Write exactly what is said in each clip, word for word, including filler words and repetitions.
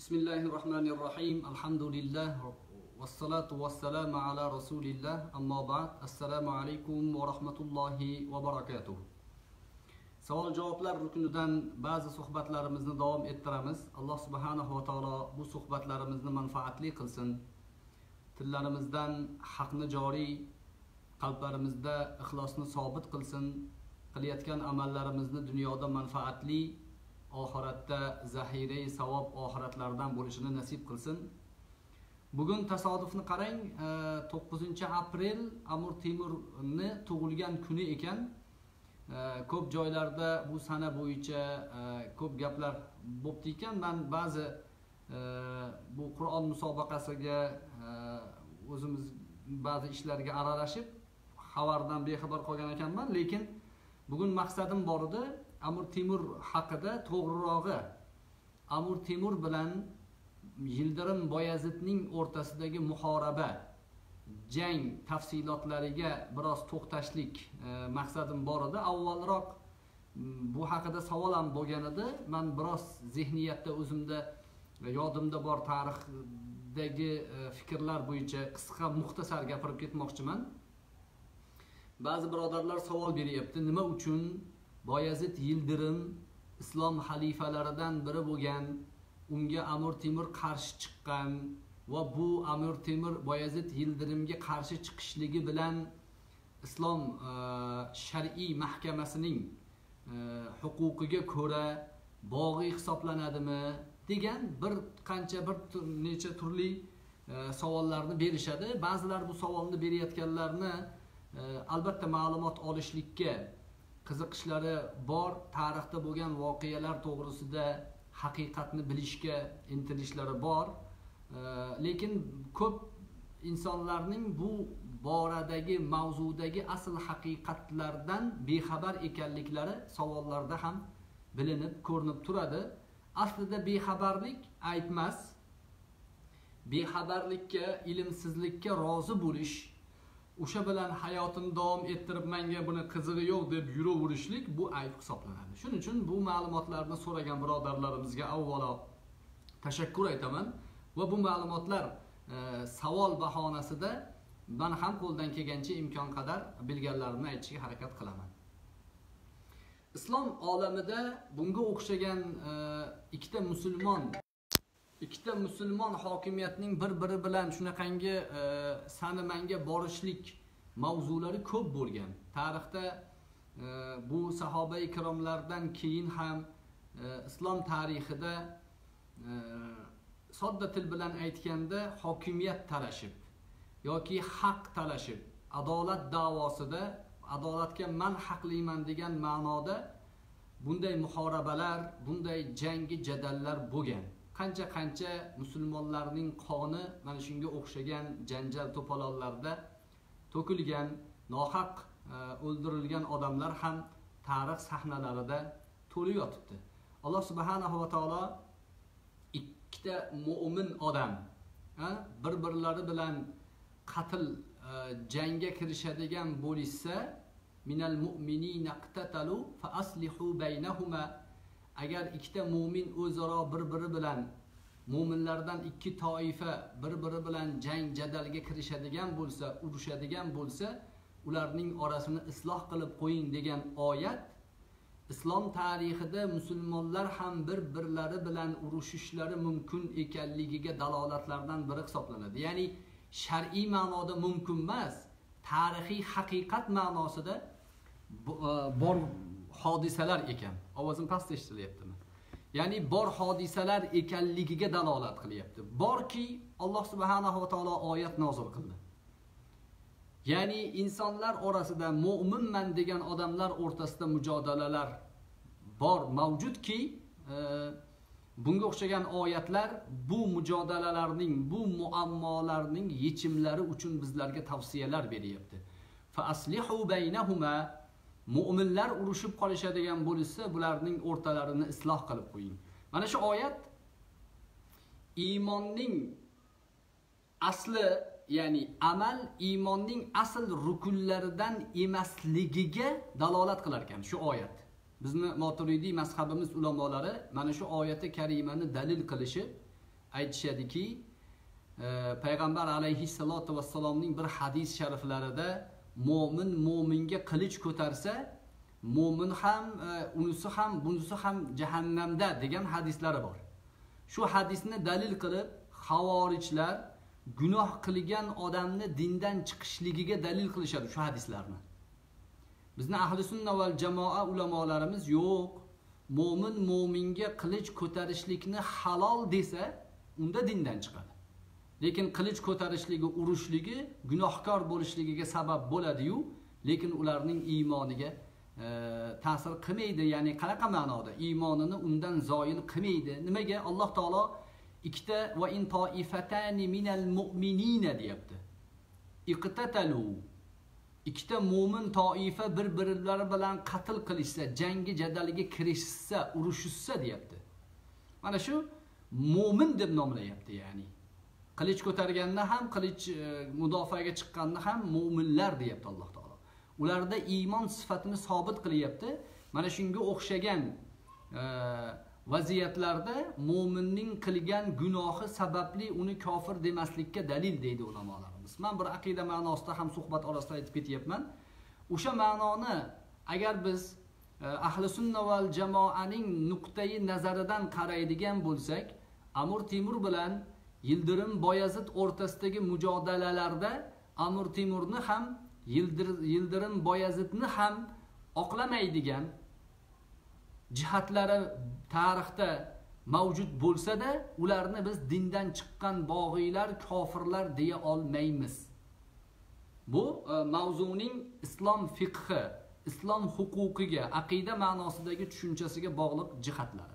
Bismillahirrahmanirrahim. Alhamdulillah wassalatu wassalamu ala rasulillah. Amma ba'd. Assalomu alaykum va rahmatullohi va barakatuh. Savol javoblar rukunidan ba'zi suhbatlarimizni davom ettiramiz. Alloh subhanahu va taolo bu suhbatlarimizni manfaatli qilsin. Tillarimizdan haqni joriy, qalblarimizda ixlosni sobit qilsin. Qilayotgan amallarimizni dunyoda manfaatli, oxiratda zahira savob oxiratlardan bo'lishini nasib qilsin. Bugun tasodifni qarang, to'qqizinchi aprel Amir Temurni tug'ilgan kuni ekan. Ko'p joylarda bu sana bo'yicha ko'p gaplar bo'pti ekan. Men ba'zi bu Qur'on musobaqasiga o'zimiz ba'zi ishlarga aralashib xabardan bexabar qolgan ekanman, lekin bugun maqsadim bor edi. Amir Temur haqida, to'g'rirog'i Amir Temur bilan Yildirim Boyazidning o'rtasidagi muhoraba, jang tafsilotlariga biroz to'xtashlik e, maqsadim bor edi. Avvalroq bu haqida savol ham bo'lgan edi. Men biroz zehniyatda o'zimda yodimda bor tarixdagi e, fikrlar bo'yicha qisqa muxtasar gapirib ketmoqchiman. Ba'zi birodarlar savol beryapti, nima uchun Boyazid Yildirim islom xalifalaridan biri bo'lgan, unga Amir Temur qarshi chiqqan va bu Amir Temur Boyazid Yildirimga qarshi chiqishligi bilan islom e, shar'iy mahkamasining e, huquqiga ko'ra bog'iy hisoblanadimi degan bir qancha bir tur, necha turli e, savollarni berishadi. Ba'zilar bu savolni berayotganlarni e, albatta ma'lumot olishlikka qiziqishlari bor, tarixda bo'lgan voqealar to'g'risida haqiqatni bilishga intilishlari bor. E, lekin ko'p insonlarning bu boradagi mavzudagi asl haqiqatlardan bexabar ekanliklari savollarda ham bilinib, ko'rinib turadi. Aslida bexabarlik ayb emas. Bexabarlikka, ilmsizlikka rozi bo'lish, o'sha bilan hayotini davom ettirib menga buni qizig'i yo'q deb yuraverishlik bu ayb hisoblanadi. Shuning uchun bu ma'lumotlarni so'ragan birodarlarimizga avvalo tashakkur aytaman va bu ma'lumotlar e, savol bahonasida men ham qo'ldan kelgancha imkon qadar bilganlarimni aytishga harakat qilaman. Islom olamida bunga o'xshagan e, ikkita musulmon ikkita musulmon hokimiyatning bir-biri bilan shunaqangi e, sani manga borishlik mavzulari ko'p bo'lgan. Tarixda e, bu sahoba ikromlardan keyin ham e, islom tarixida e, sodda til bilan aytganda hokimiyat talashib yoki haq talashib, adolat da'vosida adolatga men haqliman degan ma'noda bunday muhorabalar, bunday jangi jadallar bo'lgan. Qancha-qancha musulmonlarning qoni mana shunga o'xshagan janjal to'polonlarda to'kilgan, nohaq o'ldirilgan odamlar ham tarix sahnalarida to'lib yotibdi. Alloh subhanahu va taolo ikkita mu'min odam bir-birlari bilan qatl jangga kirishadigan bo'lsa, minal mu'minina qatatalu fa aslihu baynahuma, agar ikkita mu'min o'zaro bir-biri bilan, mu'minlardan ikki toifa bir-biri bilan jang jadalga kirishadigan bo'lsa, urushadigan bo'lsa, ularning orasini isloh qilib qo'ying degan oyat islom tarixida musulmonlar ham bir-birlari bilan urushishlari mumkin ekanligiga dalolatlardan biri hisoblanadi. Ya'ni shar'iy ma'noda mumkin emas, tarixiy haqiqat ma'nosida bor hodisalar ekan. Ovozim past eshitilyaptimi? Ya'ni bor hodisalar ekanligiga dalolat qilyapti. Borki Alloh subhanahu va taolo oyat nozil qildi. Ya'ni insonlar orasida mu'minman degan odamlar o'rtasida mujodalalar bor, mavjudki, e, bunga o'xshagan oyatlar bu mujodalalarning, bu muammolarning yechimlari uchun bizlarga tavsiyalar beryapti. Fa aslihu baynahuma, mu'minlar urushib qolishadigan bo'lsa, bularning o'rtalarini isloh qilib qo'ying. Mana shu oyat iymonning asli, ya'ni amal iymonning asl rukunlaridan emasligiga dalolat qilar ekan shu oyat. Bizni Maturidiy mazhabimiz ulamolari mana shu oyati karimani dalil qilishib aytishadiki, payg'ambar alayhissalotu vassalomning bir hadis shariflarida mo'min mo'minga qilich ko'tarsa, mo'min ham, unisi ham, bunisi ham jahannamda degan hadislari bor. Shu hadisni dalil qilib xavorijlar gunoh qilgan odamni dindan chiqishligiga dalil qilishadi shu hadislarni. Bizni ahli sunna val jamoa ulamolarimiz yo'q, mo'min mo'minga qilich ko'tarishlikni halol desa, unda dindan chiqadi. Lekin qilich ko'tarishligi, urushligi gunohkor bo'lishligiga sabab bo'ladi-yu, lekin ularning iymoniga e, ta'sir qilmaydi. Ya'ni qanaqa ma'noda? Iymonini undan zoyin qilmaydi. Nimaga? Alloh taolo ikkita va in toifatani minal mu'minina deyapti. Iqtatalu. Ikkita mo'min toifa bir-birlari bilan qatl qilishsa, jangi jadaliga kirishsa, urushishsa deyapti. Mana shu mo'min deb nomlayapti, ya'ni. Qilich ko'targanni ham, qilich mudofaaga chiqqanni ham mo'minlar deyapti Alloh taolo. Ularda iymon sifatini sobit qilyapti. Mana shunga o'xshagan e, vaziyatlarda mo'minning qilgan gunohi sababli uni kofir demaslikka dalil deydi ulamolarimiz. Men bir aqida ma'nosida ham suhbat orasida aytib ketyapman. O'sha ma'noni agar biz e, ahli sunna val jamoaning nuqtai nazaridan qaraydigan bo'lsak, Amir Temur bilan Yildirim Boyazid o'rtasidagi mujodalalarda Amir Temurni ham Yildir, Yildirim Boyazidni ham oqlamaydigan jihatlari tarixda mavjud bo'lsa-da, ularni biz dindan chiqqan bog'iylar, kofirlar deya olmaymiz. Bu e, mavzuning islom fiqhi, islom huquqiga, aqida ma'nosidagi tushunchasiga bog'liq jihatlari.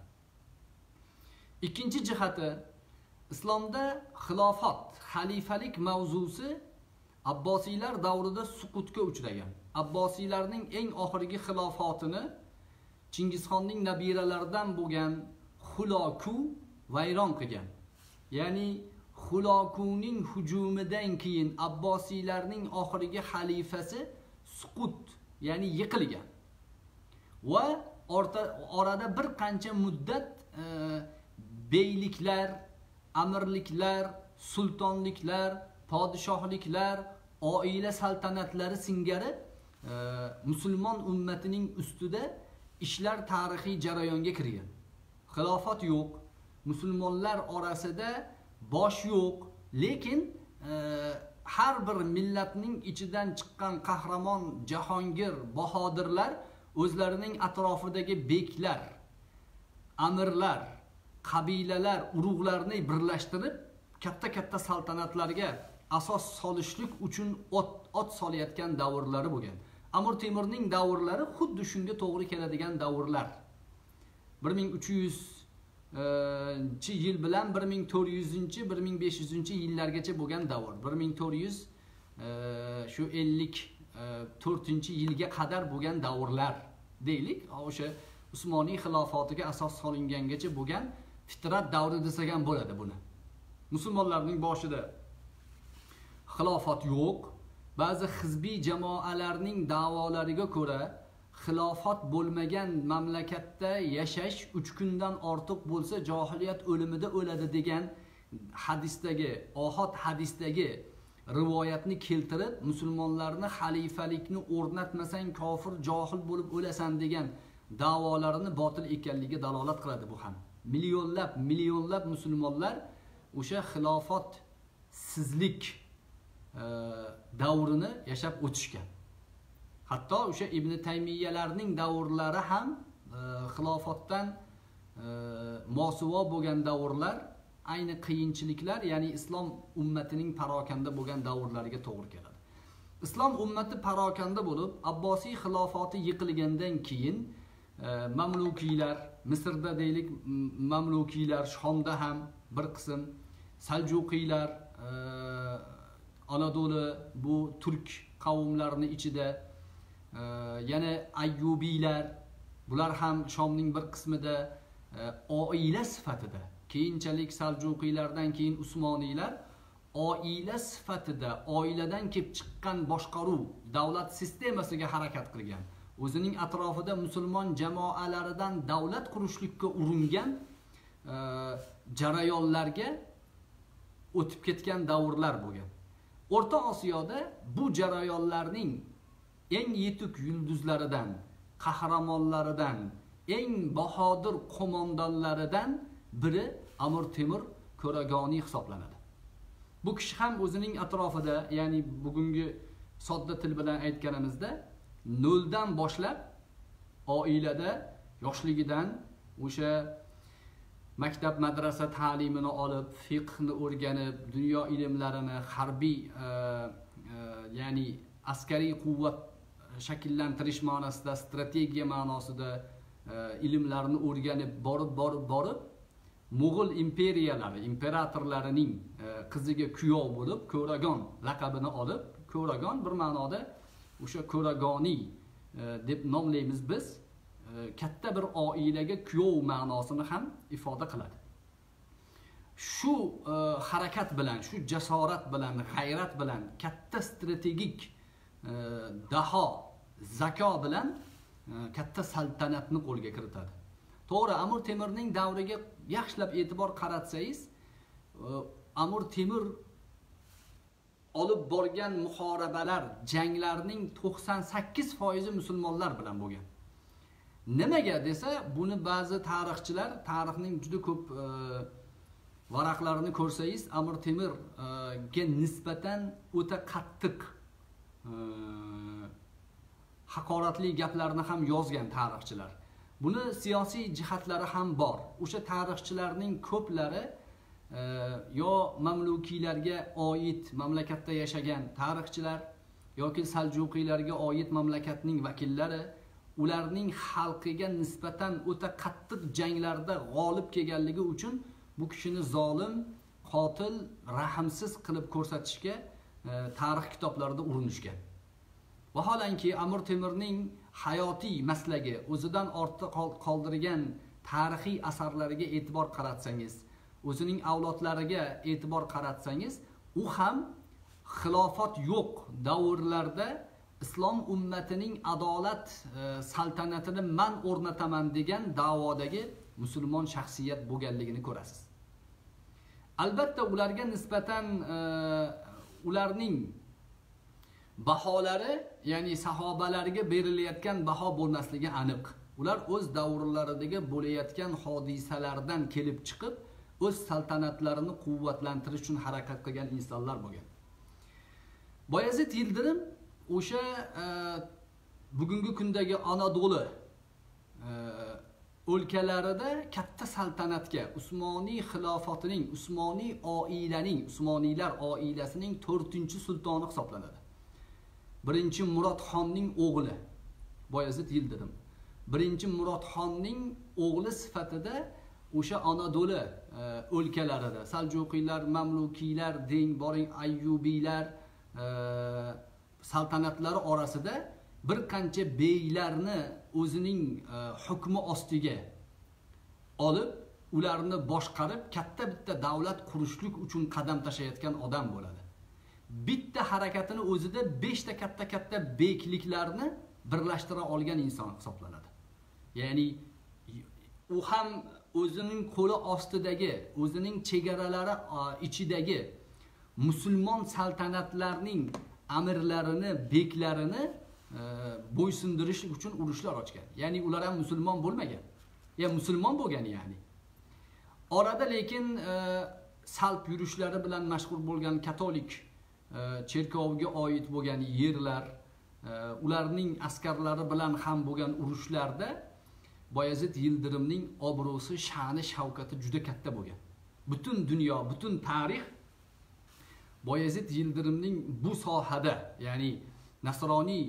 Ikkinchi jihati, islomda xilofat, xalifalik mavzusi Abbosiylar davrida suqutga uchragan. Abbosiylarning eng oxirgi xilofatini Chingizxonning nabiralaridan bo'lgan Xuloku vayron qilgan. Ya'ni Xulokuning hujumidan keyin Abbosiylarning oxirgi xalifasi suqut, ya'ni yiqilgan. Va orta, orada bir qancha muddat e, beyliklar, amirliklar, sultonliklar, podshohliklar, oila saltanatlari singari e, musulmon ummatining ustida ishlar tarixiy jarayonga kirgan. Xilofat yo'q, musulmonlar orasida bosh yo'q, lekin e, har bir millatning ichidan chiqqan qahramon, jahongir, bahodirlar o'zlarining atrofidagi beklar, amirlar, qabilalar, urug'larni birlashtirib katta-katta saltanatlarga asos solishlik uchun ot, ot solayotgan davrlari bo'lgan. Amir Temurning davrlari xuddi shunga to'g'ri keladigan davrlar. bir ming uch yuz chi yil bilan bir ming to'rt yuzinchi bir ming besh yuzinchi yillargacha bo'lgan davr. bir ming to'rt yuz shu ellik to'rtinchi yilga qadar bo'lgan davrlar deylik. O'sha Usmoniy xilofatiga asos solingangacha bo'lgan fitrat davri desak ham bo'ladi buni. Musulmonlarning boshida xilofat yo'q. Ba'zi hizbiy jamoalarning da'volariga ko'ra xilofat bo'lmagan mamlakatda yashash uch kundan ortiq bo'lsa jahiliyat o'limida o'ladi degan hadisdagi, ohod hadisdagi rivoyatni keltirib, musulmonlarni xalifalikni o'rnatmasang kofir, johil bo'lib o'lasan degan da'volarini botil ekanligiga dalolat qiladi bu ham. Millionlab, millionlab musulmonlar o'sha xilofat sizlik e, davrini yashab o'tishgan. Hatto o'sha Ibn Taymiyyalarning davrlari ham e, xilofatdan e, mosuvo bo'lgan davrlar, ayni qiyinchiliklar, ya'ni islom ummatining parokanda bo'lgan davrlariga to'g'ri keladi. Islom ummati parokanda bo'lib, Abbosiy xilofati yiqilgandan keyin e, Mamlukiylar, Misrda deylik, Mamlukiylar, Shomda ham bir qism, Saljuqiylar, e, Anadolu bu turk qavmlarini ichida, e, yana Ayyubiylar, bular ham Shomning bir qismida e, oila sifatida, keyinchalik Saljuqiylardan keyin Usmoniylar oila sifatida, oiladan kelib chiqqan boshqaruv davlat sistemasiga harakat qilgan. O'zining atrofida musulmon jamoalaridan davlat qurishlikka uringan e, jarayonlarga o'tib ketgan davrlar bo'lgan. O'rta Osiyoda bu jarayonlarning eng yetuk yulduzlaridan, qahramonlaridan, eng bahodir qo'mondonlaridan biri Amir Temur Ko'ragoniy hisoblanadi. Bu kishi ham o'zining atrofida, ya'ni bugungi sodda til bilan aytganimizda, noldan boshlab oilada yoshligidan o'sha maktab madrasa ta'limini olib, fiqhni o'rganib, dunyo ilmlarini, harbiy e, e, ya'ni askariy quvvat shakllantirish ma'nosida, strategiya ma'nosida e, ilmlarni o'rganib borib borib borib Mo'g'ul imperiyalari, imperatorlarining e, qiziga kuyov bo'lib, Ko'ragon laqabini olib, Ko'ragon bir ma'noda o'sha Ko'ragoniy e, deb nomlaymiz biz, e, katta bir oilaga kuyov ma'nosini ham ifoda qiladi. Shu e, harakat bilan, shu jasorat bilan, g'ayrat bilan, katta strategik e, daho, zako bilan e, katta saltanatni qo'lga kiritadi. To'g'ri, Amir Temurning davriga yaxshilab e'tibor qaratsangiz, Amir Temur olib borgan muhoribalar, janglarning to'qson sakkiz foizi musulmonlar bilan bo'lgan. Nimaga desa, buni ba'zi tarixchilar, tarixning juda ko'p e, varaqlarini ko'rsangiz, Amir Temurga nisbatan o'ta qattiq e, haqoratli gaplarni ham yozgan tarixchilar. Buni siyosiy jihatlari ham bor. O'sha tarixchilarning ko'plari e, yo mamlukiylarga oid mamlakatda yashagan tarixchilar yoki Saljuqiylarga oid mamlakatning vakillari, ularning xalqiga nisbatan o'ta qattiq janglarda g'olib kelganligi uchun bu kishini zolim, qotil, rahmsiz qilib ko'rsatishga e, tarix kitoblarida urinishgan. Vaholanki Amir Temurning hayotiy maslagi, o'zidan ortda qoldirgan tarixiy asarlariga e'tibor qaratsangiz, o'zining avlodlariga e'tibor qaratsangiz, u ham xilofat yo'q davrlarda islom ummatining adolat e, saltanatini man o'rnataman degan da'vodagi musulmon shaxsiyat bo'lganligini ko'rasiz. Albatta ularga nisbatan e, ularning baholari, ya'ni sahobalarga berilayotgan baho bo'lmasligi aniq. Ular o'z davrlaridagi bo'layotgan hodisalardan kelib chiqib, o'z saltanatlarini quvvatlantirish uchun harakat qilgan insonlar bo'lgan. Bayazid Yildirim o'sha e, bugungi kundagi Anadolu e, o'lkalarida katta saltanatga, Usmoniy xilofatining, Usmoniy oilaning, Usmoniylar oilasining to'rtinchi sultoni hisoblanadi. Birinchi Murod xonning o'g'li Bayazid Yildirim. Birinchi Murod xonning o'g'li sifatida o'sha Anadolu e, o'lkalarida Saljuqiylar, Mamlukiylar, deng boring Ayyubiylar e, saltanatlari orasida bir qancha beylarni o'zining e, hukmi ostiga olib, ularni boshqarib katta bitta davlat qurishlik uchun qadam tashlayotgan odam bo'ladi. Bitta harakatini o'zida beshta katta katta bekliklarni birlashtira olgan inson hisoblanadi. Ya'ni u ham o'zining qo'li ostidagi, o'zining chegaralari ichidagi musulmon saltanatlarning amirlarini, beklarini e, bo'ysundirish uchun urushlar ochgan. Ya'ni ular ham musulmon bo'lmagan. Ya musulmon bo'lgan ya'ni. Orada lekin e, salb yurishlari bilan mashhur bo'lgan katolik cherkovga oid bo'lgan yerlar, ularning askarlari bilan ham bo'lgan urushlarda Bayazid Yildirimning obro'si, sha'ni, shavkati juda katta bo'lgan. Butun dunyo, butun tarix Bayazid Yildirimning bu sohada, ya'ni nasroniy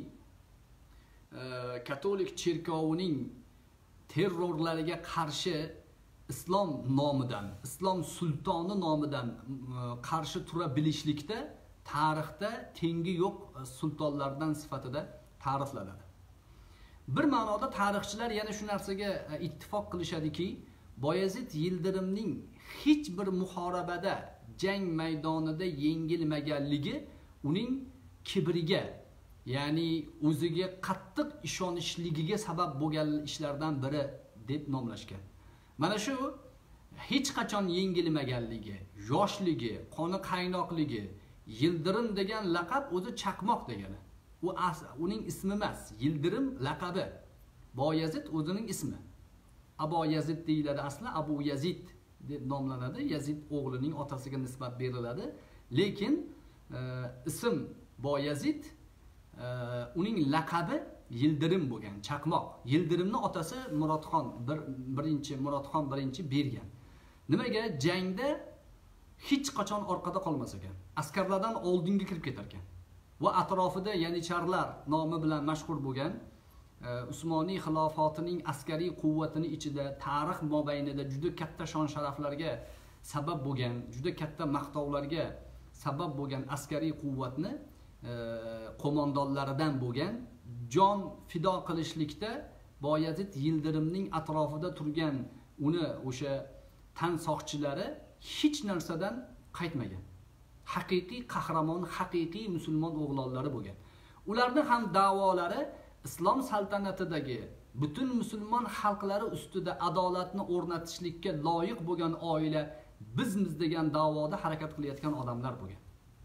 katolik cherkovining terrorlariga qarshi islom nomidan, islom sultoni nomidan qarshi tura bilishlikda tarixda tengi yo'q sultonlardan sifatida ta'riflanadi. Bir ma'noda tarixchilar yana shu narsaga ittifoq qilishadiki, Bayazid Yildirimning hech bir muhorabada, jang maydonida yengilmaganligi uning kibriga, ya'ni o'ziga qattiq ishonishligiga sabab bo'lgan ishlardan biri deb nomlashgan. Mana shu hech qachon yengilmaganligi, yoshligi, qoni qaynoqligi, Yildirim degan laqab o'zi chaqmoq degani. U uning ismi emas, Yildirim laqabi. Boyazid o'zining ismi. Abu Yazid deyiladi, asli Abu Yazid deb nomlanadi. Yazid o'g'lining otasiga nisbat beriladi. Lekin e, ism Boyazid, e, uning laqabi Yildirim bo'lgan, chaqmoq. Yildirimning otasi Murodxon, bir, birinchi Murodxon birinchi bergan. Nimaga? Jangda hech qachon orqada qolmas ekan. Askarlardan oldinga kirib ketar ekan. Va atrofida Yanichar nomi bilan mashhur bo'lgan Usmoniy xilofotining askariy quvvatini ichida tarix mobaynida juda katta shon sharaflarga sabab bo'lgan, juda katta maqtovlarga sabab bo'lgan askariy quvvatni qo'mondonlaridan bo'lgan, jon fido qilishlikda Boyazid Yildirimning atrofida turgan uni o'sha tan soqchilari hech narsadan qaytmagan. Haqiqiy qahramon, haqiqiy musulmon o'g'lonlari bo'lgan. Ularning ham da'volari Islom saltanatidagi butun musulmon xalqlari ustida adolatni o'rnatishlikka loyiq bo'lgan oila bizmiz degan da'voda harakat qilayotgan odamlar bo'lgan.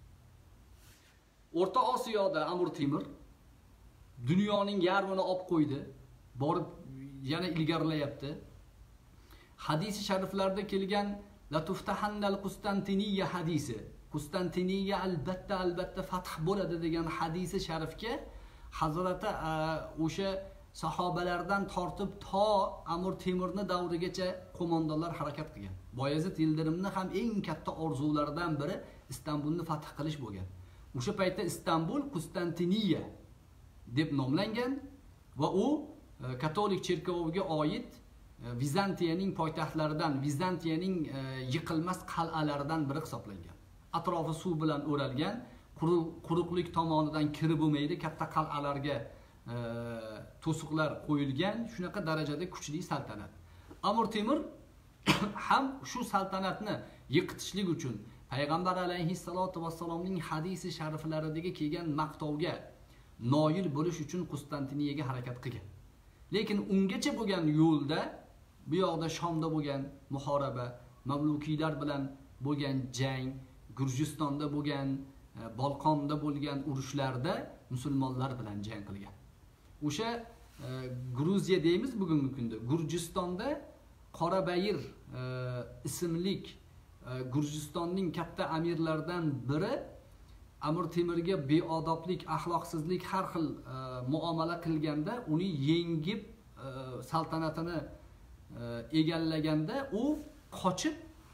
O'rta Osiyoda Amir Temur dunyoning yarmini olib qo'ydi, borib yana ilgarilayapti. Hadisi shariflarda kelgan la tuftahannal Qustantiniya hadisi, Qustantiniya albatta albatta fath bo'ladi degan hadisi sharifga Hazrati o'sha sahobalardan tortib to Amir Temurning davrigacha qo'mondonlar harakat qilgan. Boyazid Yildirimning ham eng katta orzularidan biri Istanbulni fath qilish bo'lgan. O'sha paytda Istanbul Qustantiniya deb nomlangan va u katolik cherkoviga oid Vizantiyaning poytaxtlaridan, Vizantiyaning yiqilmas qal'alaridan biri hisoblangan. Atrofi suv bilan o'ralgan, quruqlik tomonidan kirib bo'lmaydi, katta qal'alarga e, to'siqlar qo'yilgan, shunaqa darajada kuchli saltanat. Amir Temur ham shu saltanatni yiqitishlik uchun payg'ambar alayhissalatu vassalomning hadisi shariflaridagi kelgan maqtovga noil bo'lish uchun Qustantiniyaga harakat qilgan. Lekin ungacha bo'lgan yo'lda bu yoqda Shomda bo'lgan muhoraba, Mamlukiylar bilan bo'lgan jang, Gurjistonda bo'lgan, Balqonda bo'lgan urushlarda musulmonlar bilan jang qilgan. O'sha e, Gruziya deymiz bugungi kunda. Gurjistonda Qorabayir e, ismlik e, Gurjistonning katta amirlaridan biri Amir Temurga beodoblik, axloqsizlik, har xil e, muomala qilganda, uni yengib e, saltanatini e, egallaganda u qochib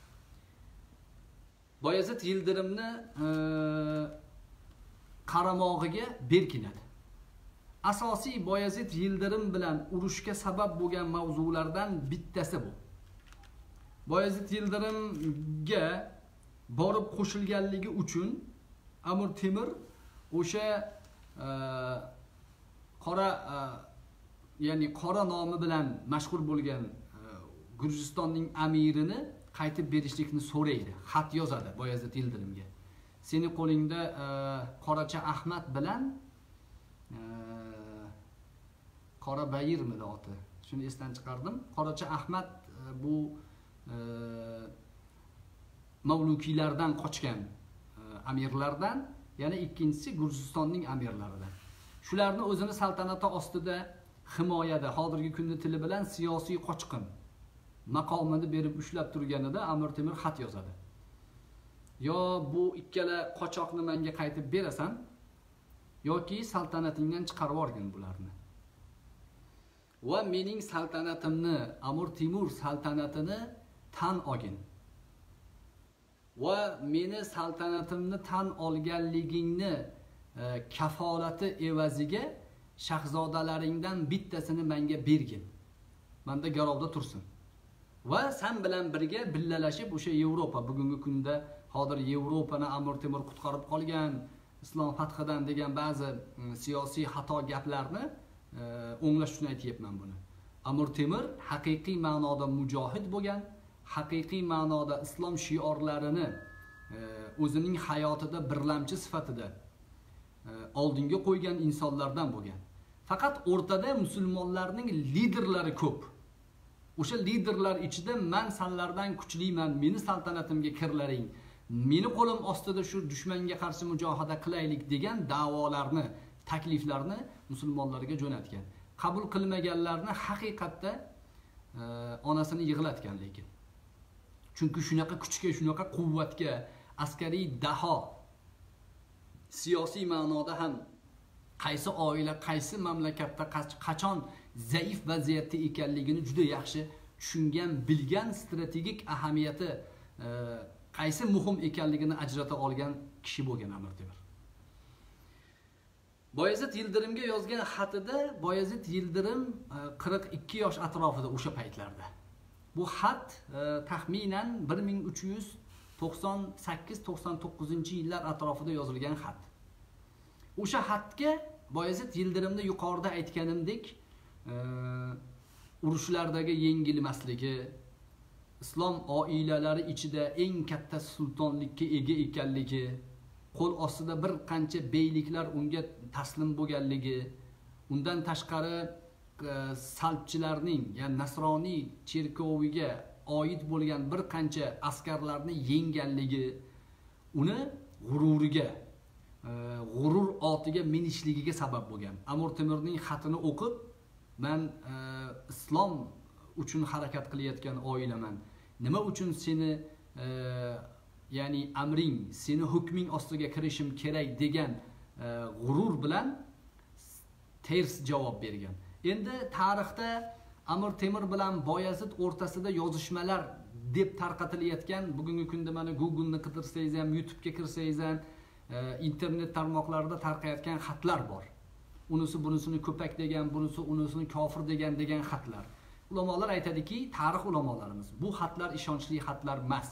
Boyazid Yildirimni e, qaramog'iga berkinadi. Asosiy Boyazid Yildirim bilan urushga sabab bo'lgan mavzulardan bittasi bu. Boyazid Yildirimga borib qo'shilganligi uchun Amir Temur o'sha e, qora e, ya'ni qora nomi bilan mashhur bo'lgan e, Gurjistonning amirini qaytib berishlikni so'raydi. Xat yozadi Boyazid Yildirimga. Seni qo'lingda e, Qoracha Ahmad bilan e, Qora Bayirmidi oti. Shuni esdan chiqardim. Qoracha Ahmad e, bu e, Mamlukiylardan qochgan e, amirlardan, yana ikkinchisi Gurjistonning amirlaridan. Shularni o'zini saltanati ostida himoyada, hozirgi kunda tili bilan siyosiy qochqin maqomini berib ushlab turganida Amir Temur xat yozadi. Yo bu ikkala qochoqni menga qaytib berasan, yoki saltanatingdan chiqarib yuborgin bularni. Va mening saltanatimni, Amir Temur saltanatini tan olgin. Va meni saltanatimni tan olganligingni e, kafolati evaziga shahzodalaringdan bittasini menga bergin. Menda garovda tursin. Va sen bilan birga billalashib o'sha Yevropa, bugungi kunda hozir Yevropani Amir Temur qutqarib qolgan, islom fathidan degan ba'zi siyosiy xato gaplarni e, o'nglash uchun aytayapman buni. Amir Temur haqiqiy ma'noda mujohid bo'lgan, haqiqiy ma'noda islom shiorlarini e, o'zining hayotida birlamchi sifatida e, oldinga qo'ygan insonlardan bo'lgan. Faqat o'rtada musulmonlarning liderlari ko'p. O'sha liderlar ichida men sanlardan kuchliman, meni saltanatimga kirlaring, meni qo'lim ostida shu dushmanga qarshi mujohada qilaylik degan da'volarni, takliflarni musulmonlarga jo'natgan. Qabul qilmaganlarni haqiqatda e, onasini yig'latgan lekin. Chunki shunaqa kuchga, shunaqa quvvatga, askariy daho, siyosiy ma'noda ham qaysi oila, qaysi mamlakatda qachon zaif vaziyatda ekanligini juda yaxshi tushungan, bilgan, strategik ahamiyati e, qaysi muhim ekanligini ajrata olgan kishi bo'lgan Amir Temur. Boyazid Yildirimga yozgan xatida Boyazid Yildirim qirq ikki yosh atrofida o'sha paytlarda. Bu xat e, taxminan bir ming uch yuz to'qson sakkiz to'qson to'qqizinchi yillar atrofida yozilgan xat. O'sha xatga Boyazid Yildirimni yuqorida aytganimdek, e, urushlardagi yengilmasligi, islom oilalari ichida eng katta sultonlikka ega ekanligi, qo'l ostida bir qancha beyliklar unga taslim bo'lganligi, undan tashqari e, salbchilarning, ya'ni nasroniy cherkoviga oid bo'lgan bir qancha askarlarni yengganligi uni g'ururiga, e, g'urur otiga minishligiga sabab bo'lgan. Amir Temurning xatini o'qib, men e, islom uchun harakat qilayotgan oilaman. Nima uchun seni e, ya'ni amring, seni hukming ostiga kirishim kerak degan e, g'urur bilan ters javob bergan. Endi tarixda Amir Temur bilan Boyazid o'rtasida yozishmalar deb tarqatilayotgan, bugungi kunda mana Google'ni qidirsangiz ham, YouTube'ga kirsangiz ham, e, internet tarmoqlarida tarqayotgan xatlar bor. Unisi bunisini ko'pak degan, bunisi unisini kofir degan degan xatlar. Ulamolar aytadiki, tarix ulamolarimiz, bu xatlar ishonchli xatlar emas.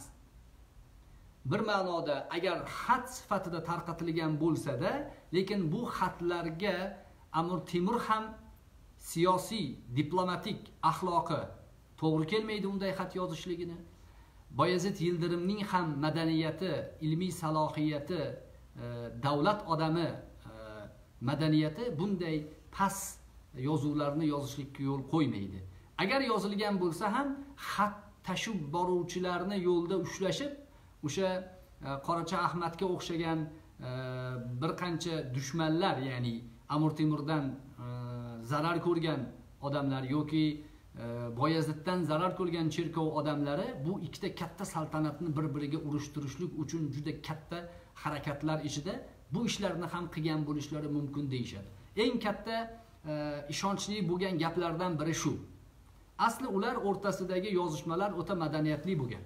Bir ma'noda agar xat sifatida tarqatilgan bo'lsa-da, lekin bu xatlarga Amir Temur ham siyosiy, diplomatik axloqi to'g'ri kelmaydi unday xat yozishligini. Boyazid Yildirimning ham madaniyati, ilmiy salohiyati, e, davlat odami e, madaniyati bunday past yozuvlarni yozishlikka yo'l qo'ymaydi. Agar yozilgan bo'lsa ham xat tashib boruvchilarni yo'lda ushlashib, o'sha Qoracha Ahmadga o'xshagan bir qancha dushmanlar, ya'ni Amir Temurdan zarar ko'rgan odamlar yoki Boyaziddan zarar ko'rgan cherkov odamlari bu ikkita katta saltanatni bir-biriga urushtirishlik uchun juda katta harakatlar ichida bu ishlarni ham qilgan bo'lishlari mumkin deyshadi. Eng katta ishonchli bo'lgan gaplardan biri shu. Asli ular o'rtasidagi yozishmalar o'ta madaniyatli bo'lgan.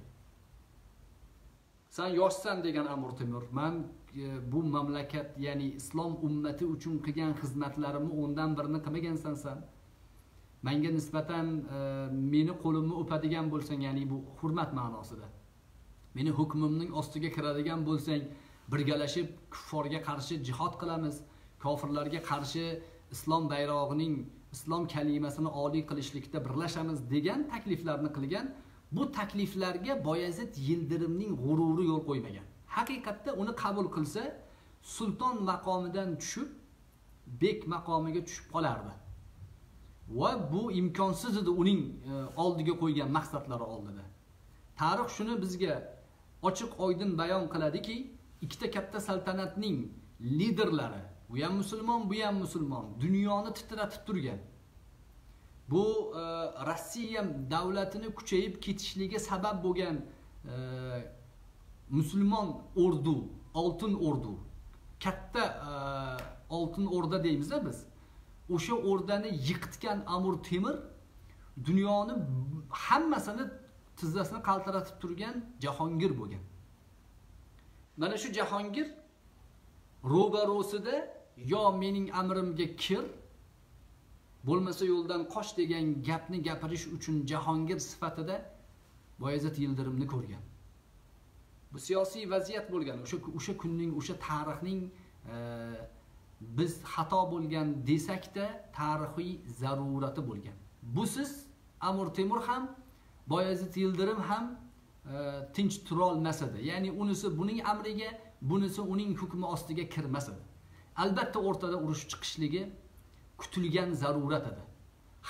Sen yoshsan degan Amir Temur, men bu mamlakat, ya'ni islom ummati uchun qilgan xizmatlarimni o'ndan birini qilmagansan sen. Menga nisbatan e, meni qo'limni o'padigan bo'lsang, ya'ni bu hurmat ma'nosida. Meni hukmimning ostiga kiradigan bo'lsang, birgalashib kufforga qarshi jihad qilamiz, kofirlarga qarshi islom bayrog'ining, islom kalimasini oliy qilishlikda birlashamiz degan takliflarni qilgan. Bu takliflarga Boyazid Yildirimning g'ururi yo'l qo'ymagan. Haqiqatda uni qabul qilsa, sulton maqomidan tushib, bek maqomiga tushib qolardi. Va bu imkonsiz edi uning oldiga qo'ygan maqsadlari oldida. Tarix shuni bizga ochiq oydin bayon qiladiki, ikkita katta saltanatning liderlari, bu ham musulmon, bu ham musulmon, dunyoni titratib turgan. Bu e, Rossiya davlatini kuchayib ketishligi sabab bo'lgan e, musulmon ordu, oltin ordu, katta e, oltin orda deymiz-da biz. O'sha ordani yiqitgan Amir Temur dunyoni hammasini tizzasini qaltiratib turgan Jahongir bo'lgan. Mana shu Jahongir ro'barosida yo mening amrimga kir, bo'lmasa yo'ldan qoch degan gapni gapirish uchun Jahongir sifatida Boyazid Yildirimni ko'rgan. Bu siyosiy vaziyat bo'lgan. O'sha o'sha kunning, o'sha tarixning e, biz xato bo'lgan desak-da, tarixiy zarurati bo'lgan. Busiz Amir Temur ham, Boyazid Yildirim ham e, tinch tura olmas edi. Ya'ni unisi buning amriga, bunisi uning hukmi ostiga kirmas edi. Albatta o'rtada urush chiqishligi kutilgan zarurat edi.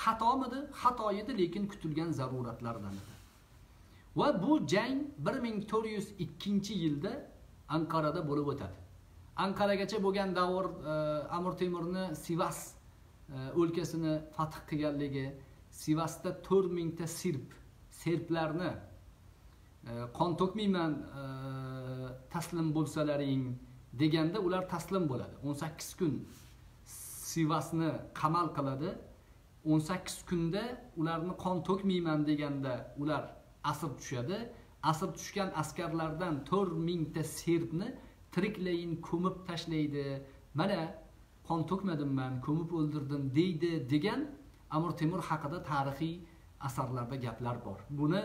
xatomidi? Xato edi, lekin kutilgan zaruratlardan edi. Va bu jang bir ming to'rt yuz ikkinchi yilda Anqarada bo'lib o'tadi. Anqaragacha bo'lgan davr Amir Temurni Sivas o'lkasini fath qilganligi, Sivasda to'rt ming ta sirp, serblarni qon to'kmayman, taslim bo'lsalaring deganda ular taslim bo'ladi. o'n sakkiz kun Sivasni qamal qiladi. o'n sakkiz kunda ularni qon to'kmayman deganda ular asir tushadi. Asir tushgan askarlardan to'rt ming ta serbni tiriklayin ko'mib tashlaydi. Mana qon to'kmadim men, ko'mib o'ldirdim deydi degan Amir Temur haqida tarixiy asarlarda gaplar bor. Buni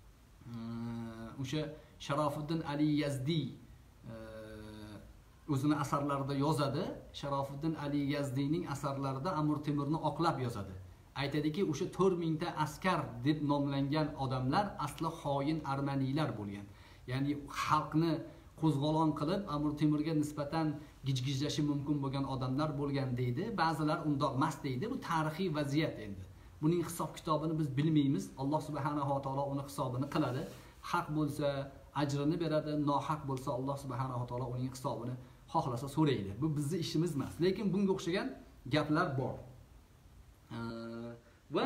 o'sha Sharofiddin Ali Yazdi o'zini asarlarida yozadi. Sharofiddin Ali Yazdiyning asarlarida Amir Temurni oqlab yozadi. Aytadiki, o'sha to'rt ming ta askar deb nomlangan odamlar asli xoin armaniylar bo'lgan. Ya'ni xalqni qo'zg'olon qilib Amir Temurga nisbatan gijgijlashi mumkin bo'lgan odamlar bo'lgan deydi. Ba'zilar undoq emas deydi. Bu tarixiy vaziyat endi. Buning hisob kitobini biz bilmaymiz. Alloh subhanahu va taolo uni hisobini qiladi. Haq bo'lsa ajrini beradi, nohaq bo'lsa Alloh subhanahu va taolo uning hisobini xohlasa so'raydi. Bu bizning ishimiz emas. Lekin bunga o'xshagan gaplar bor. Va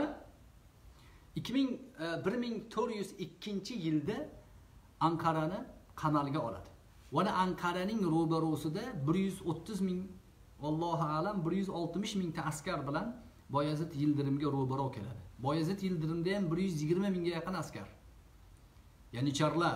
bir ming to'rt yuz ikkinchi yilda Anqarani qamalga oladi. Va Anqaraning ro'barosida bir yuz o'ttiz ming, Allohu a'lam bir yuz oltmish ming ta askar bilan Boyazid Yildirimga ro'baro keladi. Boyazid Yildirimda ham bir yuz yigirma mingga yaqin askar. Ya'nichilar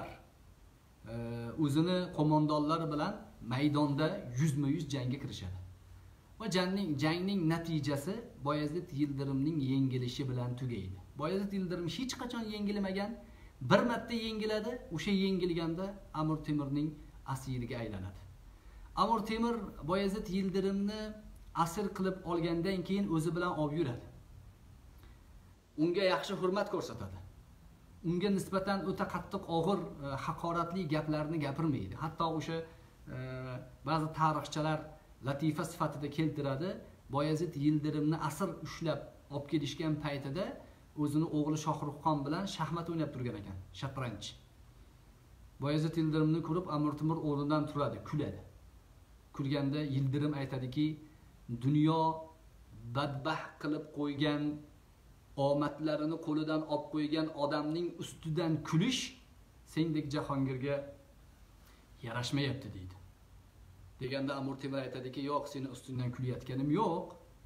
o'zini qo'mondonlari bilan maydonda yuzma-yuz jangga kirishadi. Va jangning jangning natijasi Boyazid Yildirimning yengilishi bilan tugaydi. Boyazid Yildirim hech qachon yengilmagan, bir marta yengiladi. O'sha yengilganda Amir Temurning asiriga aylanadi. Amir Temur Boyazid Yildirimni asir qilib olgandan keyin o'zi bilan olib yuradi. Unga yaxshi hurmat ko'rsatadi. Unga nisbatan o'ta qattiq og'ir haqoratli gaplarni gapirmaydi. Hatto o'sha ba'zi tarixchilar latifa sifatida keltiradi. Boyazid Yildirimni asir ushlab olib kelishgan paytida o'zini o'g'li Shohruxxon bilan shaxmat o'ynab turgan ekan, shatranj. Boyazid Yildirimni ko'rib Amir Temur o'rnidan turadi, kuladi. Kulganda Yildirim aytadiki, dunyo badbaxt qilib qo'ygan, omadlarini qo'lidan olib qo'ygan odamning ustidan kulish sendek Jahongirga yarashmayapti deydi. Deganda Amir Temur aytadiki, yo'q, seni ustingdan kulayotganim yo'q.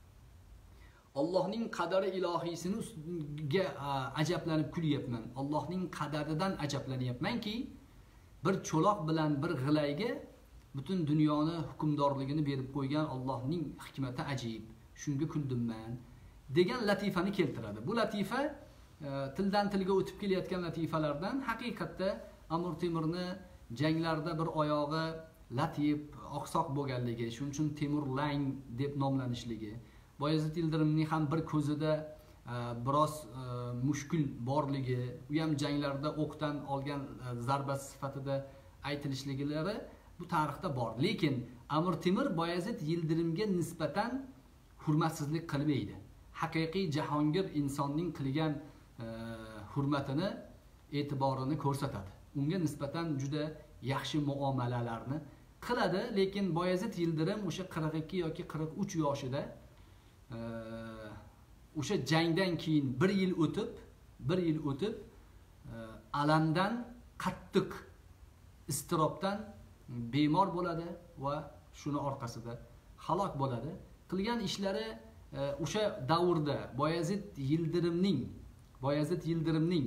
Allohning qadari ilohiysini ustiga ajablanib kulyapman. Allohning qadaridan ajablanyapmanki, bir cho'loq bilan bir g'ilayga butun dunyoni hukmdorligini berib qo'ygan Allohning hikmati ajib. Shunga kuldim men degan latifani keltiradi. Bu latifa tildan tilga o'tib kelayotgan latifalardan. Haqiqatda Amir Temurni janglarda bir oyog'i latif, oqsoq bo'lganligi, shuning uchun Temurlang deb nomlanishligi, Boyazid Yildirimning ham bir ko'zida biroz mushkul borligi, u ham janglarda o'qdan olgan zarbasi sifatida aytilishliklari bu tarixda bor. Lekin Amir Temur Boyazid Yildirimga nisbatan hurmatsizlik qilmaydi. Haqiqiy Jahongir insonning qilgan hurmatini, e'tiborini ko'rsatadi. Unga nisbatan juda yaxshi muomalalarni qiladi. Lekin Boyazid Yildirim o'sha qirq ikki yoki qirq uch yoshida o'sha jangdan keyin bir yil o'tib, bir yil o'tib alamdan, qattiq istirobdan bemor bo'ladi va shuni orqasida halok bo'ladi. Qilgan ishlari o'sha davrda Boyazid Yildirimning Boyazid Yildirimning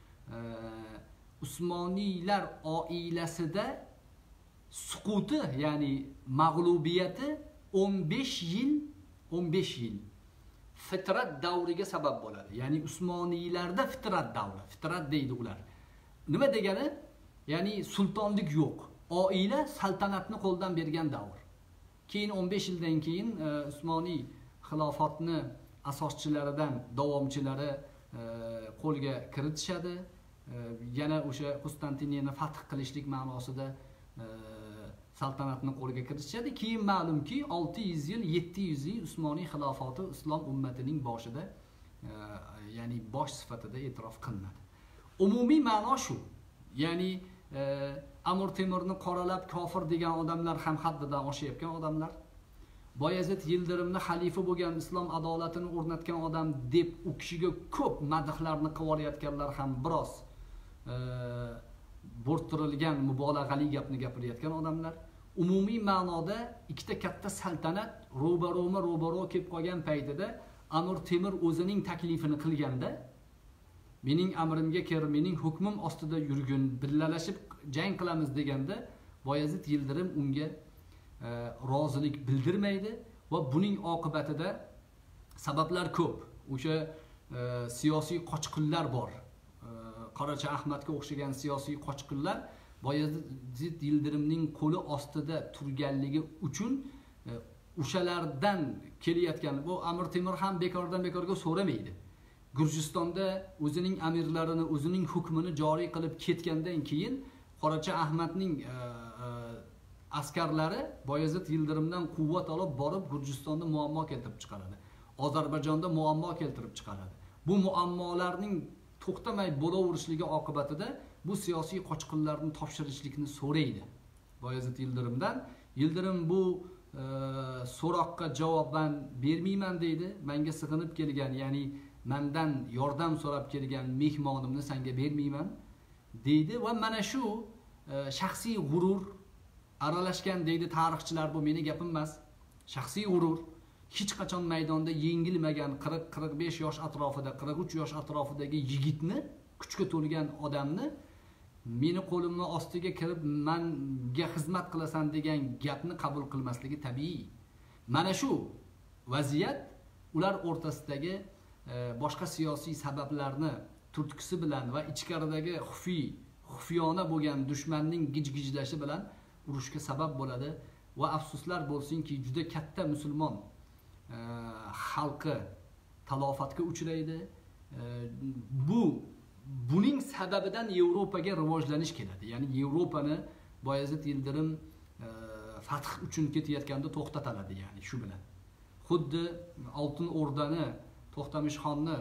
Usmoniylar oilasida suquti, ya'ni mag'lubiyati o'n besh yil o'n besh yil fitrat davriga sabab bo'ladi. Ya'ni Usmoniylarda fitrat davri, fitrat deydi ular. Nima degani? Ya'ni sultonlik yo'q. Oila saltanatni qo'ldan bergan davr. Keyin o'n besh yildan keyin Usmoniy xilofatni asoschilaridan davomchilari qo'lga kiritishadi. Yana o'sha Konstantiniyani fath qilishlik ma'nosida saltanatni qo'lga kiritishadi. Keyin ma'lumki olti yuz yil, yetti yuz yil Usmoniy xilofati islom ummatining boshida ya'ni bosh sifatida e'tirof qilinadi. Umumiy ma'no shu. Ya'ni Amir Temurni qoralab kofir degan odamlar ham haddidan oshayotgan odamlar. Boyazid Yildirimni xalifa bo'lgan, islom adolatini o'rnatgan odam deb u kishiga ko'p madhlarni qilayotganlar ham biroz bo'rttirilgan, mubolag'ali gapni gapirayotgan odamlar. Umumiy ma'noda ikkita katta saltanat ro'baroma ro'baro kelib qolgan paytida Amir Temur o'zining taklifini qilganda, mening amrimga kir, mening hukmim ostida yurgin, birgalashib jang qilamiz deganda, Boyazid Yildirim unga rozilik bildirmaydi va buning oqibatida sabablar ko'p. O'sha siyosiy qochqinlar bor. Qoracha Ahmadga o'xshagan siyosiy qochqinlar Boyazid Yildirimning qo'li ostida turganligi uchun o'shalardan kelayotgan, bu Amir Temur ham bekordan bekorga so'ramaydi. Gurjistonda o'zining amirlarini, o'zining hukmini joriy qilib ketgandan keyin Qoracha Ahmadning askarlari Boyazid Yildirimdan quvvat olib borib Gurjistonda muammo keltirib chiqaradi. Ozarbayjonda muammo keltirib chiqaradi. Bu muammolarning to'xtamay bo'laverishligi oqibatida bu siyosiy qochqinlarni topshirishlikni so'raydi Boyazid Yildirimdan. Yildirim bu so'roqqa javoban bermayman deydi. Menga sig'inib kelgan, ya'ni mendan yordam so'rab kelgan mehmonimni senga bermayman deydi va mana shu shaxsiy g'urur aralashgan deydi tarixchilar. Bu meni gapim emas. Shaxsiy g'urur hech qachon maydonda yengilmagan qirq qirq besh yosh atrofida, qirq uch yosh atrofidagi yigitni, kuchga to'lgan odamni meni qo'limni ostiga kirib menga xizmat qilasan degan gapni qabul qilmasligi tabiiy. Mana shu vaziyat ular o'rtasidagi boshqa siyosiy sabablarni turtkisi bilan va ichkaridagi xufiy, xufiyona bo'lgan dushmanning gijgijlashi bilan urushga sabab bo'ladi va afsuslar bo'lsinki, juda katta musulmon xalqi talofatga uchraydi. Bu buning sababidan Yevropaga rivojlanish keladi. Ya'ni Yevropani Boyazid Yildirim fath uchun ketayotganda to'xtatiladi, ya'ni shu bilan. Xuddi Oltin O'rdani, To'xtamishxonni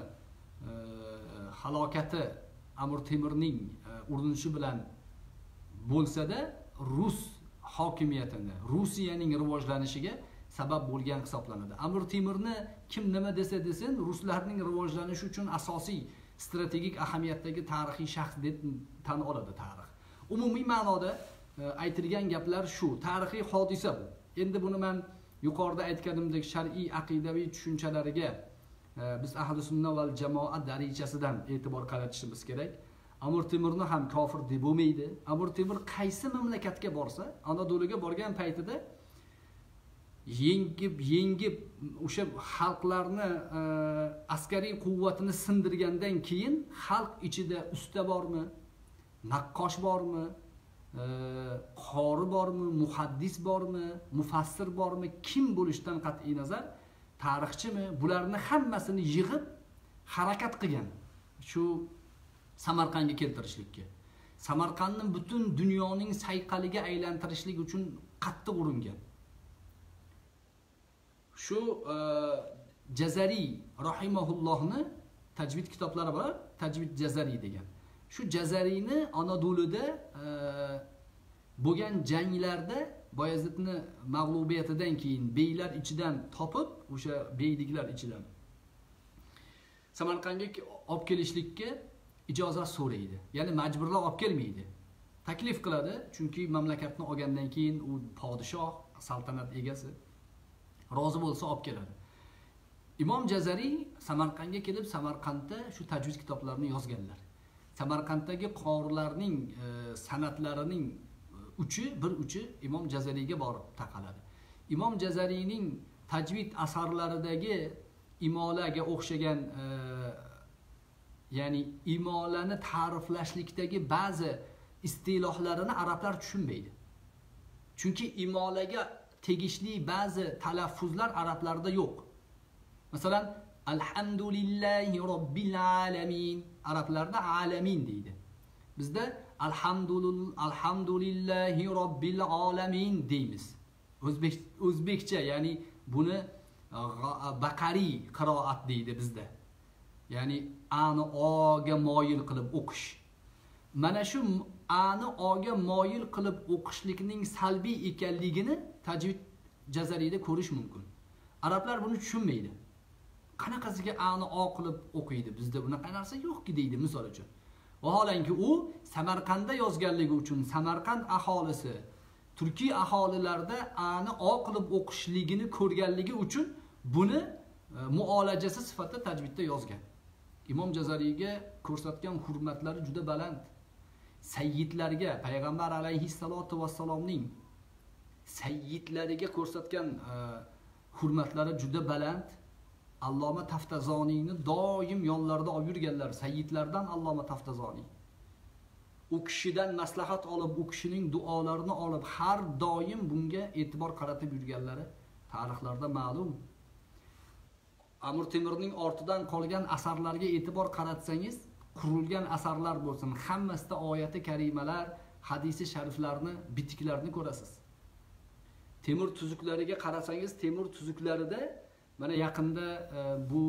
halokati Amir Temurning urinishi bilan bo'lsa-da, Rus hokimiyatini, Rossiyaning rivojlanishiga sabab bo'lgan hisoblanadi. Amir Temurni kim nima desa desin, ruslarning rivojlanishi uchun asosiy strategik ahamiyatdagi tarixiy shaxs deb tan oladi tarix. Umumiy ma'noda aytilgan gaplar shu, tarixiy hodisa bu. Endi buni men yuqorida aytganimdek shar'iy aqidaviy tushunchalariga biz ahli sunna val jamoa darajasidan e'tibor qaratishimiz kerak. Amir Temurni ham kofir deb bo'lmaydi. Amir Temur qaysi mamlakatga borsa, Anadoluga borgan paytida yengib yengib o'sha xalqlarni askariy quvvatini sindirgandan keyin xalq ichida usta bormi, naqqosh bormi, qori bormi, muhaddis bormi, mufassir bormi, kim bo'lishdan qat'iy nazar, tarixchimi, bularni hammasini yig'ib harakat qilgan shu Samarqandga keltirishlikka. Samarqandni butun dunyoning sayqaliga aylantirishlik uchun qattiq uringan. Shu Jazari rahimahullohni tajvid kitoblari bor, tajvid Jazari degan. Shu Jazariyni Anadoluda bo'lgan janglarda Boyazidni mag'lubiyatidan keyin beylar ichidan topib, o'sha beyliklar ichidan Samarqandga olib kelishlikka ijozat so'raydi. Ya'ni majburlab olib kelmaydi. Taklif qiladi, chunki mamlakatni olgandan keyin u podshoh, saltanat egasi rozi bo'lsa olib keladi. Imom Jazariy Samarqandga kelib, Samarqandda shu tajvid kitoblarini yozganlar. Samarqanddagi qorilarning sanatlarining uchi, bir uchi Imom Jazariyga borib taqaladi. Imom Jazariyning tajvid asarlaridagi imolaga o'xshagan ya'ni imolani ta'riflashlikdagi ba'zi istilohlarini arablar tushunmaydi. Chunki imolaga tegishli ba'zi talaffuzlar arablarda yo'q. Masalan, alhamdulillahi robbil alamin, arablarda alamin deydi. Bizda alhamdulillahi robbil alamin deymiz. O'zbek o'zbekcha, ya'ni buni baqariy qiroat deydi bizda. Ya'ni ani oga moyil qilib o'qish. Mana shu ani oga moyil qilib o'qishlikning salbiy ekanligini tajvid jazariyda ko'rish mumkin. Arablar buni tushunmaydi. Qanaqasiga ani o qilib o'qiydi? Bizda bunaqa narsa yo'qki deydi misol uchun. Vaholanki u Samarqandda yozganligi uchun Samarqand aholisi Turkiy aholilarda ani o qilib o'qishligini ko'rganligi uchun buni muolajasi sifatida tajvidda yozgan. Imom Jazariyga ko'rsatgan hurmatlari juda baland. Sayyidlarga, payg'ambar alayhissalatu vassalomning sayyidlariga ko'rsatgan hurmatlari juda baland. Alloma Taftazoniyni doim yonlarida olib yurganlar, sayyidlardan Alloma Taftazoniy. U kishidan maslahat olib, u kishining duolarini olib, har doim bunga e'tibor qaratib yurganlari tarixlarda ma'lum. Amir Temurning ortidan qolgan asarlarga e'tibor qaratsangiz, qurilgan asarlar bo'lsin, hammasida oyati karimalar, hadisi shariflarni, bitiklarni ko'rasiz. Temur tuzuklariga qarasangiz, Temur tuzuklarida mana yaqinda e, bu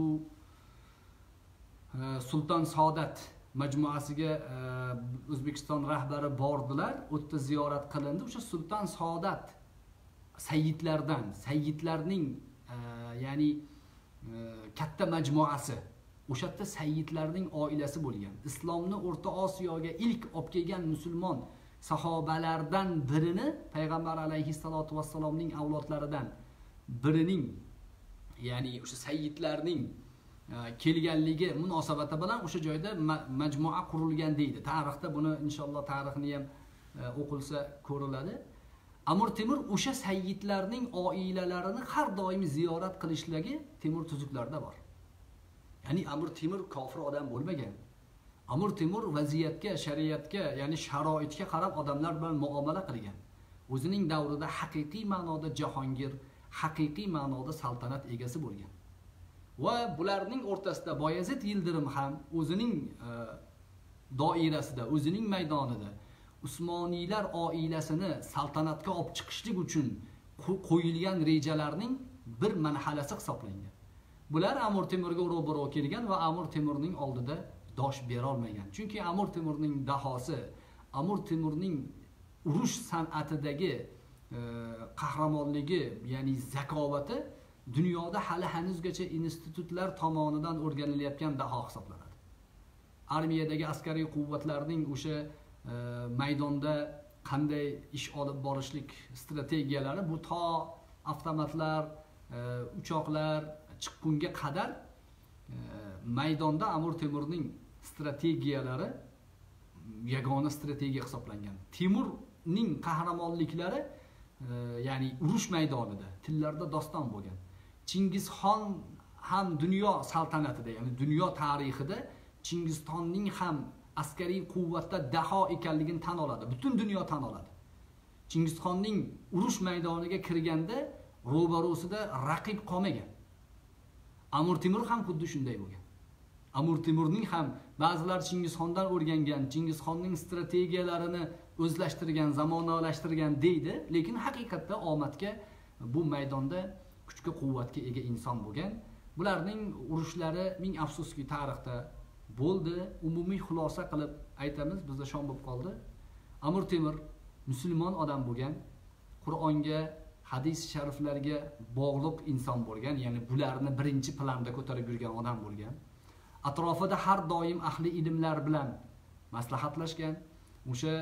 e, Sulton Saodat majmuasiga e, O'zbekiston rahbari bordilar, o'tda ziyorat qilindi. O'sha Sulton Saodat sayyidlardan, sayyidlarning e, ya'ni e, katta majmuasi, o'sha yerda sayyidlarning oilasi bo'lgan. Islomni O'rta Osiyoga ilk olib kelgan musulmon sahobalardan birini, payg'ambar alayhissalatu vassalomning avlodlaridan birining, ya'ni o'sha sayyidlarning kelganligi munosabati bilan o'sha joyda majmua qurilgan deydi. Tarixda buni inshaalloh tarixni ham o'qilsa ko'riladi. Amir Temur o'sha sayyidlarning oilalarini har doim ziyorat qilishligi Temur tuzuklarida bor. Ya'ni Amir Temur kofir odam bo'lmagan. Amir Temur vaziyatga, shariatga, ya'ni sharoitga qarab odamlar bilan muomala qilgan. O'zining davrida haqiqiy ma'noda jahongir, haqiqiy ma'noda saltanat egasi bo'lgan. Va bularning o'rtasida Boyazid Yildirim ham o'zining e, doirasida, o'zining maydonida Usmoniylar oilasini saltanatga olib chiqishlik uchun qo'yilgan rejalarning bir manhalasi hisoblangan. Bular Amir Temurga ro'baro kelgan va Amir Temurning oldida dosh bera olmagan. Chunki Amir Temurning dahosi, Amir Temurning urush san'atidagi e, qahramonligi, ya'ni zakovati dunyoda hali hanuzgacha institutlar tomonidan o'rganilayotgan daho hisoblanadi. Armiyadagi askariy quvvatlarning o'sha e, maydonda qanday ish olib borishlik strategiyalari, bu to avtomatlar, e, uchoqlar chiqqunga qadar e, maydonda Amir Temurning strategiyalari yagona strategiya hisoblangan. Temurning qahramonliklari e, ya'ni urush maydonida, tillarda doston bo'lgan. Chingizxon ham dunyo saltanatida, ya'ni dunyo tarixida Chingizxonning ham askariy quvvatda daho ekanligini tan oladi. Butun dunyo tan oladi. Chingizxonning urush maydoniga kirganda ro'barosida raqib qolmagan. Amir Temur ham xuddi shunday bo'lgan. Amir Temurning ham ba'zilar Chingizxondan o'rgangan, Chingizxonning strategiyalarini o'zlashtirgan, zamonalashtirgan deydi, lekin haqiqatda omadga bu maydonda kuchga quvvatga ega inson bo'lgan. Bularning urushlari ming afsuski tarixda bo'ldi. Umumiy xulosa qilib aytamiz, bizda shon bo'lib qoldi. Amir Temur musulmon odam bo'lgan, Qur'onga, hadis shariflarga bog'liq inson bo'lgan, ya'ni bularni birinchi planda ko'tarib yurgan odam bo'lgan. Atrofida har doim ahli ilmlar bilan maslahatlashgan. O'sha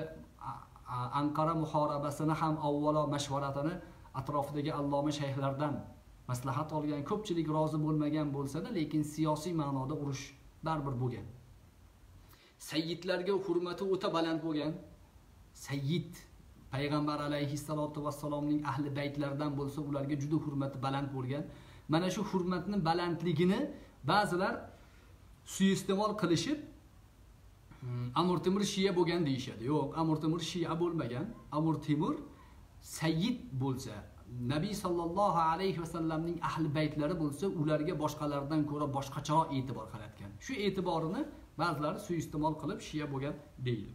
Anqara muhorabasini ham avvalo mashvaratini atrofidagi alloma shayxlardan maslahat olgan. Ko'pchilik rozi bo'lmagan bo'lsa-da, lekin siyosiy ma'noda urush baribir bo'lgan. Sayyidlarga hurmati o'ta baland bo'lgan. Sayyid payg'ambar alayhissalatu vassalomning ahli baytlaridan bo'lsa, ularga juda hurmati baland bo'lgan. Mana shu hurmatni balandligini ba'zilar suiiste'mol qilishib Amir Temur Shia bo'lgan deyishadi. Yo'q, Amir Temur Shia bo'lmagan. Amir Temur sayyid bo'lsa, Nabiy sallallohu alayhi vasallamning ahli baytlari bo'lsa, ularga boshqalardan ko'ra boshqacharoq e'tibor qaratgan. Shu e'tiborini ba'zilari suiiste'mol qilib Shia bo'lgan deydi.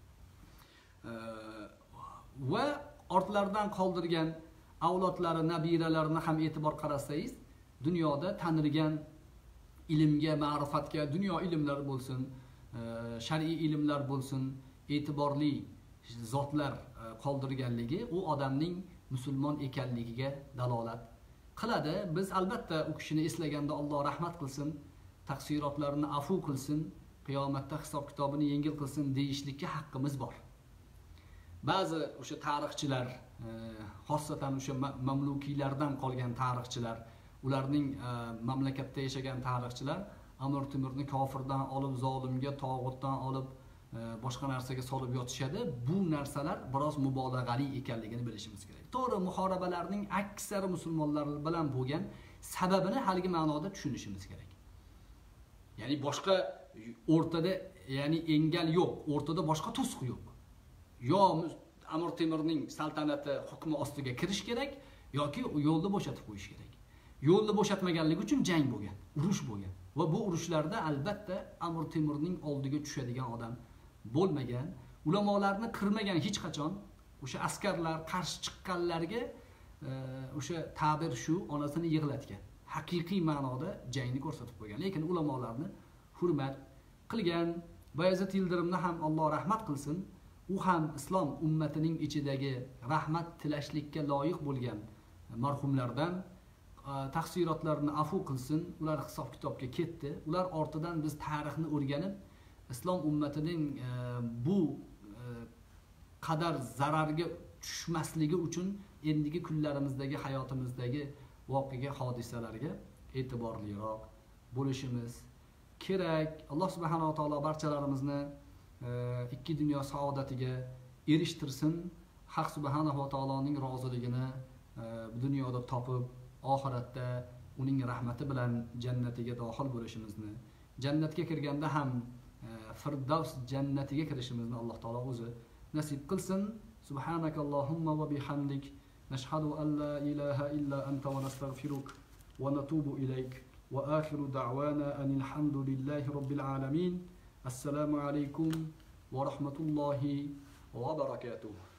Va ortlaridan qoldirgan avlodlari, nabiralarini ham e'tibor qarasangiz, dunyoda tanilgan ilmga, ma'rifatga, dunyo ilmlari bo'lsin, shar'iy ilmlar bo'lsin, e'tiborli zotlar qoldirganligi u odamning musulmon ekanligiga dalolat qiladi. Biz albatta u kishini eslaganda Alloh rahmat qilsin, taqsirotlarini afu qilsin, qiyomatda hisob kitobini yengil qilsin deyishlikka haqqimiz bor. Ba'zi o'sha tarixchilar, xosatan o'sha mamlukiylardan qolgan tarixchilar, ularning mamlakatda yashagan tarixchilar Amir Temurni kofirdan olib, zolimga, tog'utdan olib boshqa narsaga solib yotishadi. Bu narsalar biroz mubolag'ali ekanligini bilishimiz kerak. To'g'ri, muhorobalarning aksari musulmonlar bilan bo'lgan sababini haligi ma'noda tushunishimiz kerak. Ya'ni boshqa o'rtada, ya'ni engal yo'q, o'rtada boshqa to'siq yo'q. Yo Amir Temurning saltanati hukmi ostiga kirish kerak yoki yo'lni bo'shatib qo'yish kerak. Yo'lni bo'shatmaganligi uchun jang bo'lgan, urush bo'lgan. Va bu urushlarda albatta Amir Temurning oldiga tushadigan odam bo'lmagan, ulamolarni qirmagan hech qachon. O'sha askarlar qarshi chiqqanlarga o'sha ta'bir shu, onasini yig'latgan. Haqiqiy ma'noda jangni ko'rsatib qo'ygan, lekin ulamolarni hurmat qilgan. Bayazid Yildirimni ham Alloh rahmat qilsin. U ham islom ummatining ichidagi rahmat tilashlikka loyiq bo'lgan marhumlardan. Taqsirotlarini afu qilsin, ular hisob kitobga ketdi. Ular ortidan biz tarixni o'rganib, islom ummatining bu qadar zararga tushmasligi uchun endigi kunlarimizdagi hayotimizdagi voqea hodisalarga e'tiborliroq bo'lishimiz kerak. Alloh subhanahu va taolo barchalarimizni ikki dunyo saodatiga erishtirsin. Haq subhanahu va taoloning roziligini dunyoda topib, oxiratda uning rahmati bilan jannatiga daxil bo'lishimizni, jannatga kirganda ham Firdavs jannatiga kirishimizni Alloh taolo o'zi nasib qilsin. Subhanakallohumma va bihamdik, nashhadu an la ilaha illa anta va nastaghfiruk va natubu ilayk. Va akhiru da'wana anil hamdulillahi robbil alamin. Assalomu alaykum va rahmatullohi va barakatuh.